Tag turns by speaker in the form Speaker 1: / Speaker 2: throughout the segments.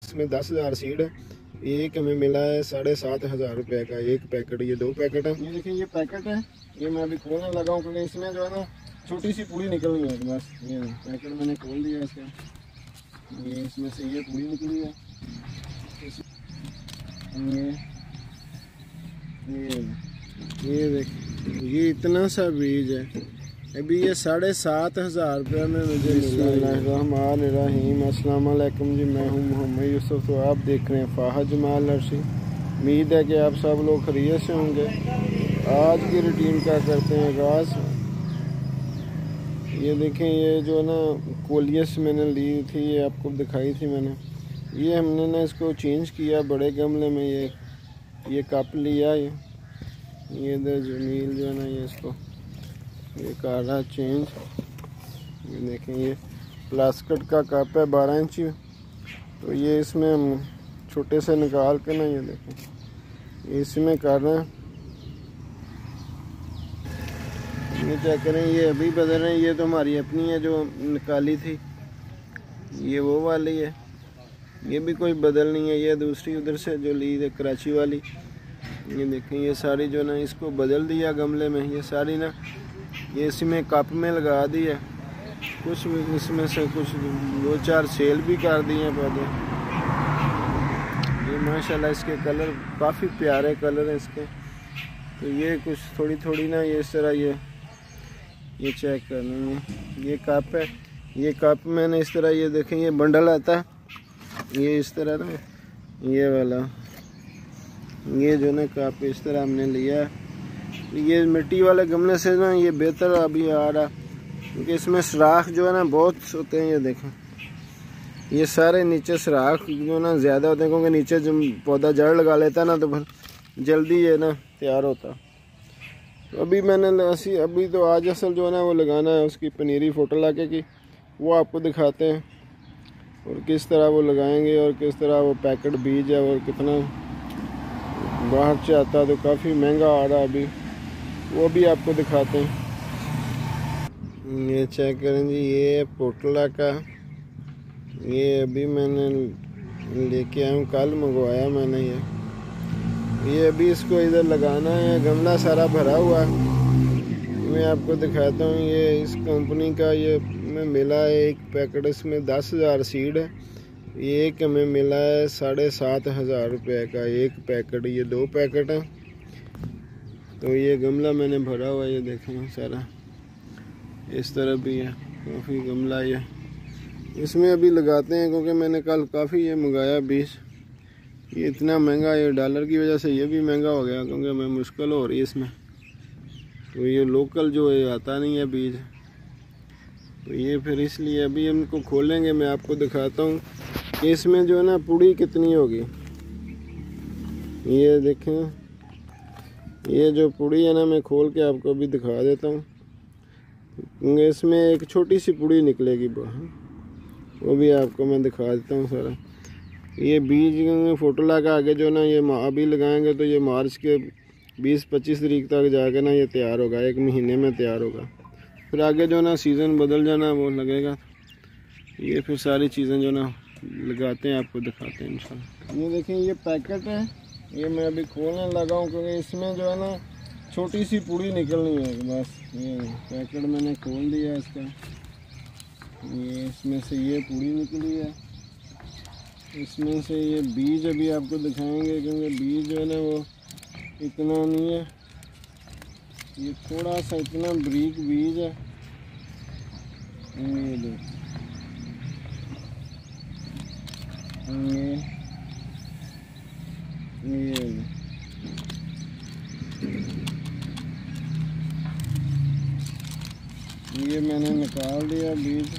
Speaker 1: इसमें 10,000 सीड है। एक हमें मिला है 7,500 रुपये का एक पैकेट। ये 2 पैकेट है। ये देखिए ये पैकेट है, ये मैं अभी खोलने लगा हूँ क्योंकि इसमें जो है ना छोटी सी पूड़ी निकलनी है। बस ये पैकेट मैंने खोल दिया इसका, ये इसमें से ये पूड़ी निकली है। ये देख ये इतना सा बीज है। अभी ये 7,500 रुपये में मुझे मिला। अस्सलाम वालेकुम जी, मैं हूँ मोहम्मद यूसुफ। तो आप देख रहे हैं फाहा जमाल नर्सरी। उम्मीद है कि आप सब लोग खैरियत से होंगे। आज की रूटीन का करते हैं आगाज़। ये देखें, ये जो ना कोलियस मैंने ली थी, ये आपको दिखाई थी मैंने। ये हमने ना इसको चेंज किया बड़े गमले में। ये कप लिया, ये जमील जो है ना ये इसको ये कर रहा चेंज। ये देखें, ये प्लास्टिक का कप है 12 इंची। तो ये इसमें हम छोटे से निकाल के ना ये देखें इसमें कर रहे हैं। ये चेक करें, ये अभी बदल रहे हैं। ये तो हमारी अपनी है जो निकाली थी, ये वो वाली है। ये भी कोई बदल नहीं है, ये दूसरी उधर से जो ली है कराची वाली। ये देखें, ये सारी जो ना इसको बदल दिया गमले में। ये सारी ना ये इसमें कप में लगा दी है। कुछ इसमें से कुछ 2-4 सेल भी कर दिए हैं पौधे। ये माशाल्लाह इसके कलर काफ़ी प्यारे कलर हैं इसके। तो ये कुछ थोड़ी थोड़ी ना ये इस तरह ये चेक करना है। ये कप है, ये कप मैंने इस तरह ये देखें ये बंडल आता है, ये इस तरह ना ये वाला ये जो ना कप इस तरह हमने लिया है। ये मिट्टी वाले गमले से ना ये बेहतर अभी आ रहा, क्योंकि इसमें सुराख जो है ना बहुत होते हैं। ये देखें, ये सारे नीचे सुराख जो ना ज़्यादा होते हैं, क्योंकि नीचे जब पौधा जड़ लगा लेता ना तो फिर जल्दी ये ना तैयार होता। तो अभी मैंने अभी तो आज असल जो है ना वो लगाना है, उसकी पनीरी फ़ोटो लगा के वो आपको दिखाते हैं और किस तरह वो लगाएंगे और किस तरह वो पैकेट बीज है और कितना बाहर से आता है। तो काफ़ी महंगा आ रहा है अभी, वो भी आपको दिखाते हैं। ये चेक करें जी, ये पोटला का ये अभी मैंने लेके आया हूँ, कल मंगवाया मैंने। ये अभी इसको इधर लगाना है। गमला सारा भरा हुआ है, मैं आपको दिखाता हूँ। ये इस कंपनी का ये हमें मिला है एक पैकेट, इसमें 10,000 सीड है। ये एक हमें मिला है 7,500 रुपये का एक पैकेट। ये 2 पैकेट हैं। तो ये गमला मैंने भरा हुआ है, ये देखें सारा इस तरह भी है काफ़ी गमला। ये इसमें अभी लगाते हैं, क्योंकि मैंने कल काफ़ी ये मंगाया बीज। ये इतना महंगा, ये डॉलर की वजह से ये भी महंगा हो गया, क्योंकि हमें मुश्किल हो रही है इसमें। तो ये लोकल जो है आता नहीं है बीज, तो ये फिर इसलिए अभी इनको खोलेंगे, मैं आपको दिखाता हूँ कि इसमें जो है ना पूड़ी कितनी होगी। ये देखें, ये जो पूड़ी है ना मैं खोल के आपको अभी दिखा देता हूँ। इसमें एक छोटी सी पूड़ी निकलेगी, वो भी आपको मैं दिखा देता हूँ सारा। ये बीज फ़ोटो लगा आगे जो ना ये अभी लगाएंगे तो ये मार्च के 20-25 तारीख तक जाके ना ये तैयार होगा, 1 महीने में तैयार होगा। फिर आगे जो ना सीज़न बदल जाना वो लगेगा। ये फिर सारी चीज़ें जो ना लगाते हैं आपको दिखाते हैं इंशाल्लाह। ये देखें, ये पैकेट है, ये मैं अभी खोलने लगा हूँ, क्योंकि इसमें जो है ना छोटी सी पूड़ी निकलनी है। बस ये पैकेट मैंने खोल दिया इसका, ये इसमें से ये पूड़ी निकली है। इसमें से ये बीज अभी आपको दिखाएंगे, क्योंकि बीज जो है ना वो इतना नहीं है, ये थोड़ा सा इतना बारीक बीज है। ये देखो, ये मैंने निकाल दिया बीज।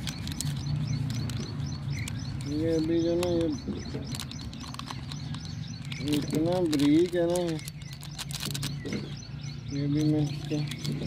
Speaker 1: ये अभी जो ना ये इतना बारीक है ना, ये भी मैं इसका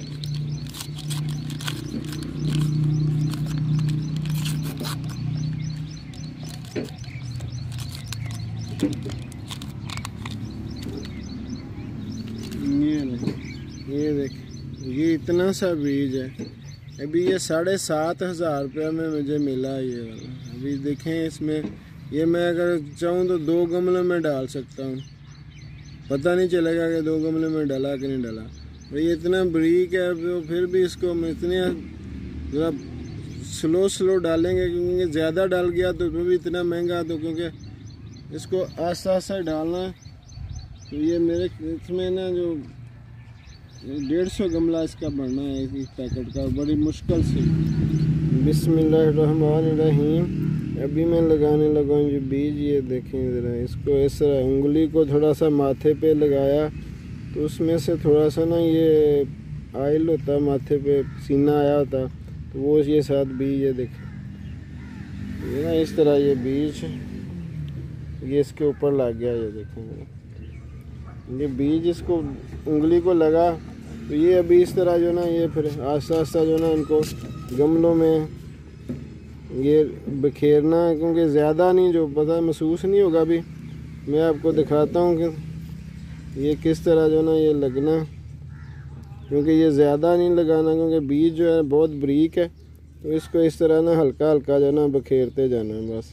Speaker 1: ये देख, ये इतना सा बीज है। अभी ये 7,500 रुपये में मुझे मिला ये वाला। अभी देखें इसमें ये मैं अगर चाहूँ तो 2 गमलों में डाल सकता हूँ, पता नहीं चलेगा कि 2 गमलों में डाला कि नहीं डाला। भाई इतना बारीक है तो फिर भी इसको हम इतने ज़रा स्लो डालेंगे, क्योंकि ज़्यादा डाल गया तो फिर भी इतना महंगा, तो क्योंकि इसको आस्ता आस्ता डालना है। तो ये मेरे इसमें ना जो 150 गमला इसका भरना है इस पैकेट का, बड़ी मुश्किल से। बिस्मिल्लाहिर्रहमानिर्रहीम। अभी मैं लगाने लगा हूँ जो बीज, ये देखें ज़रा, इसको इस तरह उंगली को थोड़ा सा माथे पे लगाया तो उसमें से थोड़ा सा ना ये ऑयल होता है माथे पे, पसीना आया होता, तो वो ये साथ बीज, ये देखें ये ना इस तरह ये बीज ये इसके ऊपर लग गया, ये देखें ये बीज इसको उंगली को लगा। तो ये अभी इस तरह जो ना ये फिर आस्ता आस्ता जो ना इनको गमलों में ये बिखेरना है, क्योंकि ज़्यादा नहीं, जो पता महसूस नहीं होगा। अभी मैं आपको दिखाता हूँ कि ये किस तरह जो ना ये लगना, क्योंकि ये ज़्यादा नहीं लगाना, क्योंकि बीज जो है बहुत बारीक है। तो इसको इस तरह ना हल्का हल्का जो ना बिखेरते जाना है बस।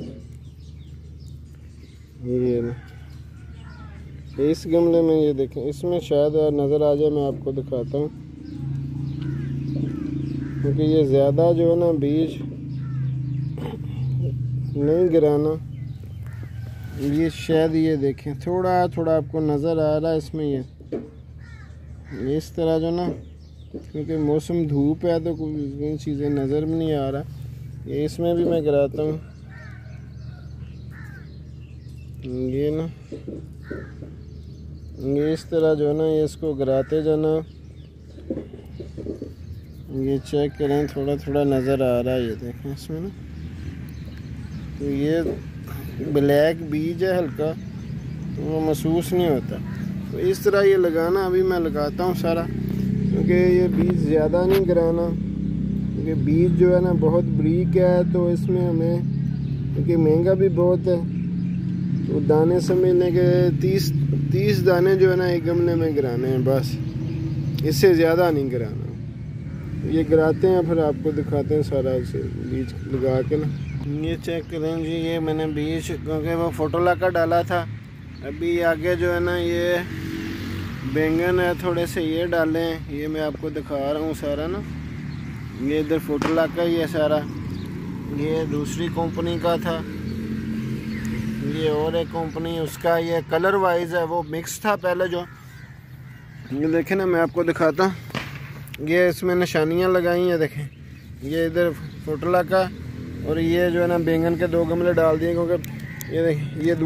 Speaker 1: ये ना इस गमले में ये देखें, इसमें शायद नज़र आ जाए, मैं आपको दिखाता हूँ, क्योंकि ये ज़्यादा जो है ना बीज नहीं गिराना। ये शायद ये देखें थोड़ा थोड़ा आपको नज़र आ रहा है इसमें, ये इस तरह जो ना, क्योंकि मौसम धूप है तो कोई चीज़ें नज़र में नहीं आ रहा। ये इसमें भी मैं गिराता हूँ, ये ना ये इस तरह जो ना ये इसको गिराते जाना। ये चेक करें, थोड़ा थोड़ा नज़र आ रहा है, ये देखें इसमें ना, तो ये ब्लैक बीज है हल्का, तो वो महसूस नहीं होता। तो इस तरह ये लगाना। अभी मैं लगाता हूँ सारा, क्योंकि ये बीज ज़्यादा नहीं गिराना, क्योंकि बीज जो है ना बहुत बारीक है, तो इसमें हमें, क्योंकि महंगा भी बहुत है, तो दाने समझने के 30 दाने जो है ना एक गमले में गिराने हैं बस, इससे ज़्यादा नहीं गिराना। ये गिराते हैं फिर आपको दिखाते हैं सारा इसे बीज लगा के ना। ये चेक करें जी, ये मैंने बीज, क्योंकि वो फोटोला का डाला था। अभी आगे जो है ना ये बैंगन है, थोड़े से ये डाले हैं, ये मैं आपको दिखा रहा हूँ सारा ना। ये इधर फोटोला का ही है सारा, ये दूसरी कंपनी का था, ये और एक कंपनी उसका, ये कलर वाइज है, वो मिक्स था पहले जो। ये देखें ना, मैं आपको दिखाता हूँ, ये इसमें निशानियाँ लगाई हैं, देखें ये इधर फोटोला का, और ये जो है ना बैंगन के 2 गमले डाल दिए, क्योंकि ये देखें ये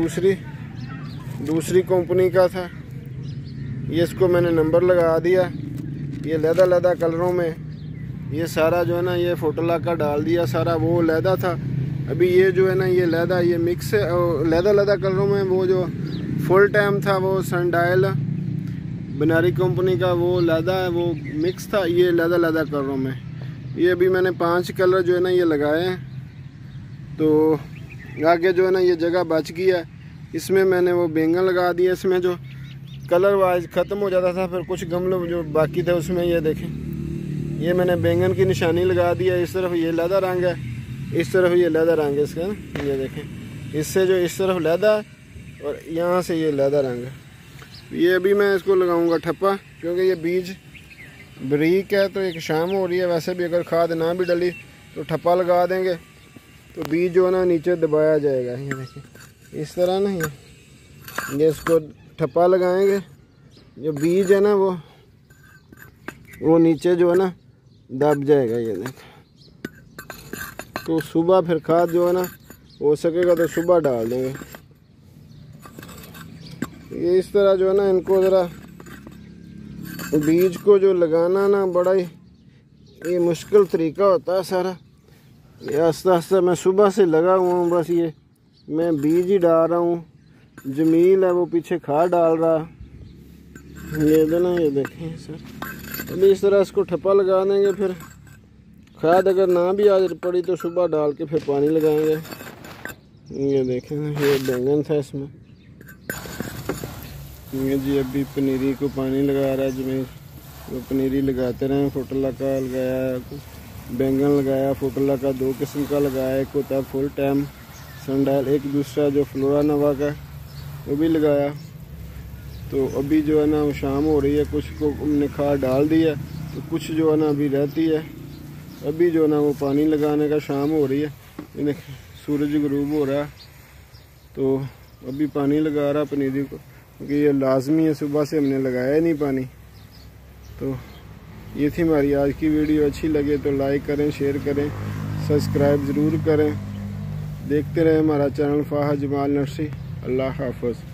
Speaker 1: दूसरी कंपनी का था। ये इसको मैंने नंबर लगा दिया, ये लैदा कलरों में, ये सारा जो है ना ये फोटोला का डाल दिया सारा, वो लैदा था। अभी ये जो है ना ये लैदा, ये मिक्स है, लैदा कलरों में। वो जो फुल टाइम था वो सनडायल बनारी कंपनी का, वो लैदा है, वो मिक्स था। ये लैदा कलरों में। ये अभी मैंने 5 कलर जो है ना ये लगाए हैं, तो आगे जो है ना ये जगह बच गई है, इसमें मैंने वो बैंगन लगा दिया। इसमें जो कलर वाइज ख़त्म हो जाता था, फिर कुछ गमले जो बाकी थे उसमें ये देखें, ये मैंने बैंगन की निशानी लगा दिया। इस तरफ ये लैदा रंग है, इस तरफ ये लैदा रंग है इसका ना, ये देखें, इससे जो इस तरफ लैदा है और यहाँ से ये लैदा रंग है। ये अभी मैं इसको लगाऊंगा ठप्पा, क्योंकि ये बीज बारीक है, तो एक शाम हो रही है। वैसे भी अगर खाद ना भी डली तो ठप्पा लगा देंगे, तो बीज जो है ना नीचे दबाया जाएगा। ये देखिए इस तरह ना, ये इसको ठप्पा लगाएंगे, जो बीज है ना वो नीचे जो है ना दब जाएगा। ये देखें, तो सुबह फिर खाद जो है ना हो सकेगा तो सुबह डाल देंगे। ये इस तरह जो है ना इनको ज़रा बीज को जो लगाना ना बड़ा ही ये मुश्किल तरीका होता है सारा। ये आस्ता आस्ता मैं सुबह से लगा हुआ हूँ, बस ये मैं बीज ही डाल रहा हूँ। जमील है वो पीछे खाद डाल रहा। ये देना, ये देखें सर, अभी इस तरह इसको ठप्पा लगा देंगे। फिर खाद अगर ना भी आज पड़ी तो सुबह डाल के फिर पानी लगाएंगे। ये देखें, ये बैंगन था इसमें। ये जी अभी पनीरी को पानी लगा रहा है जमीन, वो पनीरी लगाते रहे। फोटोला का लगाया, बैंगन लगाया, फोटोला का 2 किस्म का लगाया। एक होता है फुल टाइम सनडायल, एक दूसरा जो फ्लोरा नवा का है वो भी लगाया। तो अभी जो है ना वो शाम हो रही है, कुछ को हमने खाद डाल दी है, तो कुछ जो है ना अभी रहती है। अभी जो है ना वो पानी लगाने का शाम हो रही है, इन्हें सूरज गुरूब हो रहा है, तो अभी पानी लगा रहा पनीरी को, क्योंकि ये लाजमी है, सुबह से हमने लगाया नहीं पानी। तो ये थी हमारी आज की वीडियो। अच्छी लगे तो लाइक करें, शेयर करें, सब्सक्राइब ज़रूर करें। देखते रहें हमारा चैनल फाहा जमाल नर्सरी। अल्लाह हाफ़िज़।